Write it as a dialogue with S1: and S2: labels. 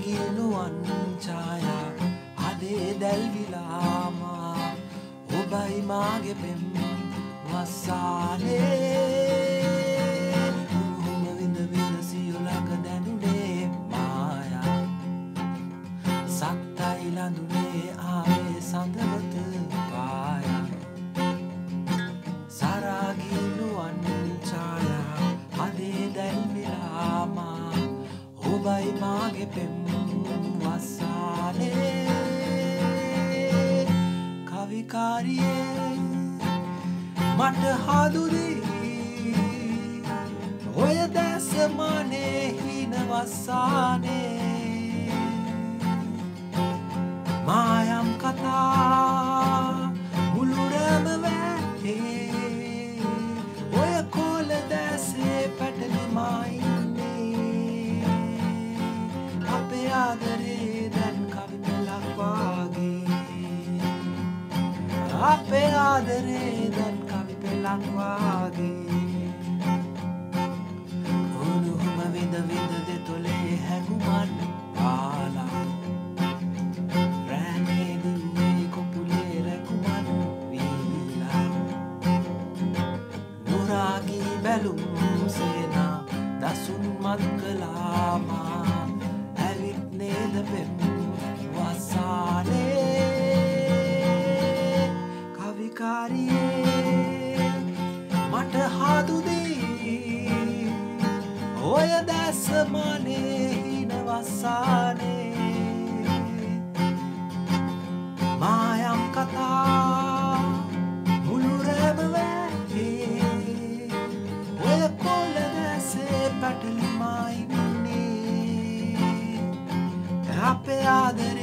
S1: සරාගිනුවන් ඡායා හදේ දැල්විලාමා ඔබයි මාගේ පෙම් වස්සානේ උරුම විඳ විඳ සියලක දැනුනේ මායා සත්තයි ලඳුනේ ආවේ සඳවත පායා සරාගිනුවන් ඡායා හදේ දැල්විලාමා ඔබයි මාගේ පෙම් වස්සානේ කවිකාරියේ මට හදුදී ඔය දැසමනේ හින වස්සානේ මායම් කතා මුළුරම වැටේ ඔය කොළ දැසේ පැටලි මායින්නේ අපේ ආදරේ දැන් කවි පෙළක් වාගේ අපේ ආදරේ දැන් කවි පෙළක් වාගේ උණුහුම විඳ විඳ දෙතොලේ හැඟුමන් පාලා රැනේ දිවේ කොපුලේ රැකුමන් වීලා නුරාගී බැලුම් සේනා දසුන් මත් කළාමා ඇවිත් නේද පෙම් වස්සානේ කවිකාරියේ මට හදුදී ඔය දැසමනේ හින වස්සානේ මායම් කතා මුළුරම වැටේ ඔය කොළ දැසේ පැටලි මායින්නේ අපේ ආදරේ